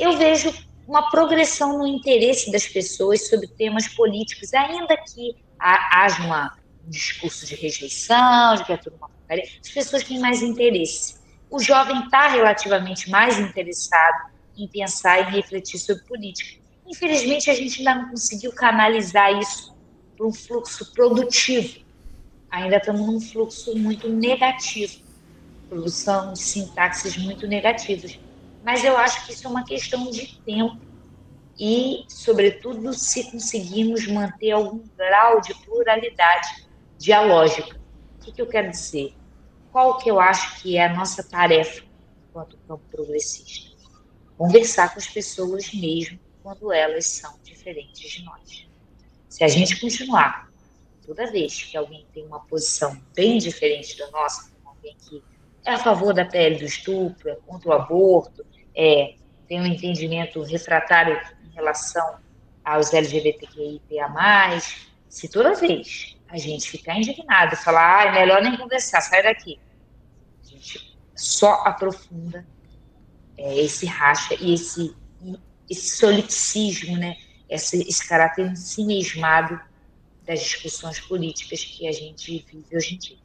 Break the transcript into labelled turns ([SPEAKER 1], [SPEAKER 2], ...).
[SPEAKER 1] eu vejo uma progressão no interesse das pessoas sobre temas políticos, ainda que haja um discurso de rejeição, de que é tudo uma porcaria, as pessoas têm mais interesse. O jovem está relativamente mais interessado em pensar e refletir sobre política. Infelizmente, a gente ainda não conseguiu canalizar isso para um fluxo produtivo. Ainda estamos num fluxo muito negativo, produção de sintaxes muito negativas. Mas eu acho que isso é uma questão de tempo e, sobretudo, se conseguirmos manter algum grau de pluralidade dialógica. O que eu quero dizer? Qual que eu acho que é a nossa tarefa enquanto campo progressista? Conversar com as pessoas mesmo quando elas são diferentes de nós. Se a gente continuar, toda vez que alguém tem uma posição bem diferente da nossa, como alguém que é a favor da pele do estupro, é contra o aborto, tem um entendimento refratário em relação aos LGBTQIA+, se toda vez a gente ficar indignado e falar, é melhor nem conversar, sai daqui, a gente só aprofunda esse racha e esse solipsismo, né? Esse caráter ensimismado das discussões políticas que a gente vive hoje em dia.